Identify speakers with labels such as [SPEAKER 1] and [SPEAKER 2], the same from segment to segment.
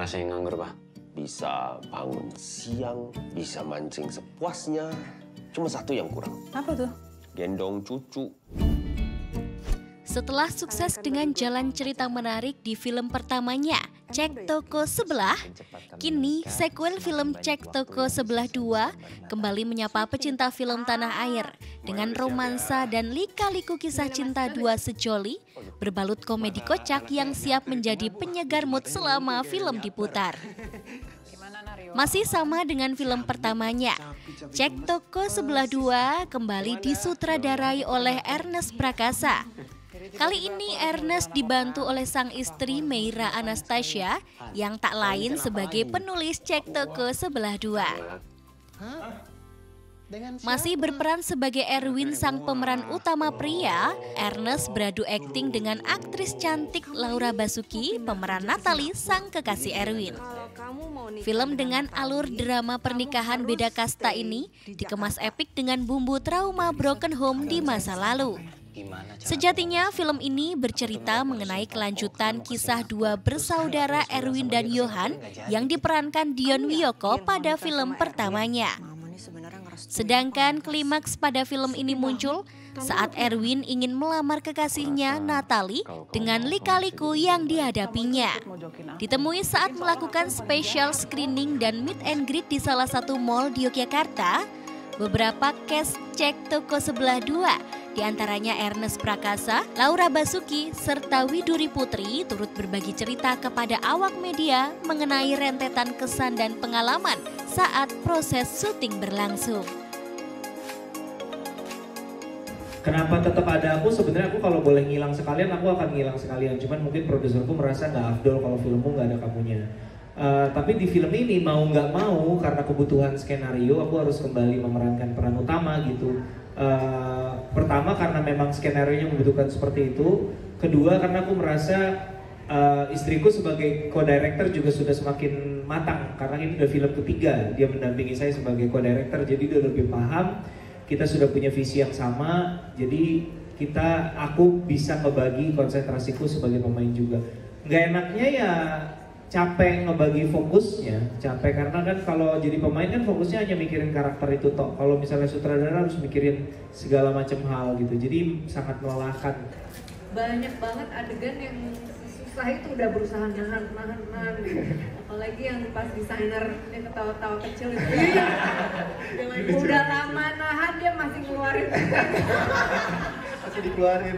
[SPEAKER 1] ngerasain nganggur, Pak?
[SPEAKER 2] Bisa bangun siang, bisa mancing sepuasnya. Cuma satu yang kurang.
[SPEAKER 3] Apa tuh?
[SPEAKER 2] Gendong cucu.
[SPEAKER 4] Setelah sukses dengan jalan cerita menarik di film pertamanya, Cek Toko Sebelah, kini sequel film Cek Toko Sebelah 2 kembali menyapa pecinta film tanah air dengan romansa dan lika-liku kisah cinta dua sejoli berbalut komedi kocak yang siap menjadi penyegar mood selama film diputar. Masih sama dengan film pertamanya, Cek Toko Sebelah 2 kembali disutradarai oleh Ernest Prakasa. Kali ini Ernest dibantu oleh sang istri Meira Anastasia yang tak lain sebagai penulis Cek Toko Sebelah 2. Masih berperan sebagai Erwin sang pemeran utama pria, Ernest beradu akting dengan aktris cantik Laura Basuki, pemeran Natalie sang kekasih Erwin. Film dengan alur drama pernikahan beda kasta ini dikemas epik dengan bumbu trauma broken home di masa lalu. Sejatinya film ini bercerita mengenai kelanjutan kisah dua bersaudara Erwin dan Johan yang diperankan Dion Wiyoko pada film pertamanya. Sedangkan klimaks pada film ini muncul saat Erwin ingin melamar kekasihnya Natalie dengan lika-liku yang dihadapinya. Ditemui saat melakukan special screening dan meet and greet di salah satu mall di Yogyakarta, beberapa cast Cek Toko Sebelah 2 diantaranya Ernest Prakasa, Laura Basuki, serta Widuri Putri turut berbagi cerita kepada awak media mengenai rentetan kesan dan pengalaman saat proses syuting berlangsung.
[SPEAKER 5] Kenapa tetap ada aku? Sebenarnya aku kalau boleh ngilang sekalian, aku akan ngilang sekalian. Cuman mungkin produserku merasa nggak afdol kalau filmmu nggak ada kamunya. Tapi di film ini mau nggak mau karena kebutuhan skenario, aku harus kembali memerankan peran utama gitu. Pertama karena memang skenario-nya membutuhkan seperti itu. Kedua karena aku merasa istriku sebagai co-director juga sudah semakin matang karena ini udah film ketiga dia mendampingi saya sebagai co-director, jadi dia lebih paham. Kita sudah punya visi yang sama, jadi aku bisa ngebagi konsentrasiku sebagai pemain juga. Nggak enaknya ya capek ngebagi fokusnya, capek karena kan kalau jadi pemain kan fokusnya hanya mikirin karakter itu toh. Kalau misalnya sutradara harus mikirin segala macam hal gitu, jadi sangat melelahkan.
[SPEAKER 6] Banyak banget adegan yang susah itu udah berusaha nahan. Apalagi yang pas desainer dia ketawa-tawa kecil itu. Udah lama nahan dia masih ngeluarin.
[SPEAKER 7] Masih dikeluarin.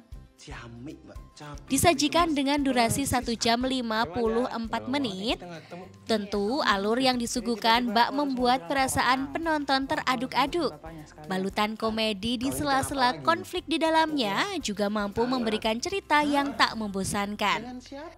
[SPEAKER 4] Disajikan dengan durasi 1 jam 54 menit, tentu alur yang disuguhkan bak membuat perasaan penonton teraduk-aduk. Balutan komedi di sela-sela konflik di dalamnya juga mampu memberikan cerita yang tak membosankan.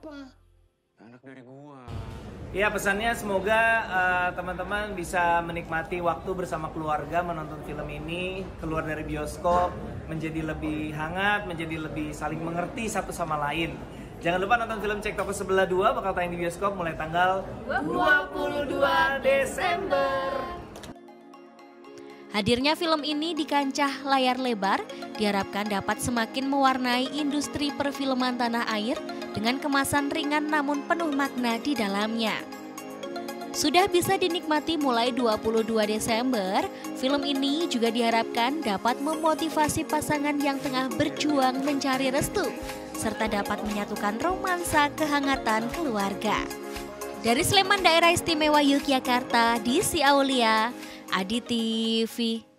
[SPEAKER 5] Ya, pesannya semoga teman-teman bisa menikmati waktu bersama keluarga menonton film ini, keluar dari bioskop menjadi lebih hangat, menjadi lebih saling mengerti satu sama lain. Jangan lupa nonton film Cek Toko Sebelah 2 bakal tayang di bioskop mulai tanggal 22 Desember.
[SPEAKER 4] Hadirnya film ini di kancah layar lebar diharapkan dapat semakin mewarnai industri perfilman tanah air dengan kemasan ringan namun penuh makna di dalamnya. Sudah bisa dinikmati mulai 22 Desember, film ini juga diharapkan dapat memotivasi pasangan yang tengah berjuang mencari restu, serta dapat menyatukan romansa kehangatan keluarga. Dari Sleman, Daerah Istimewa Yogyakarta, Desi Aulia, Adi TV.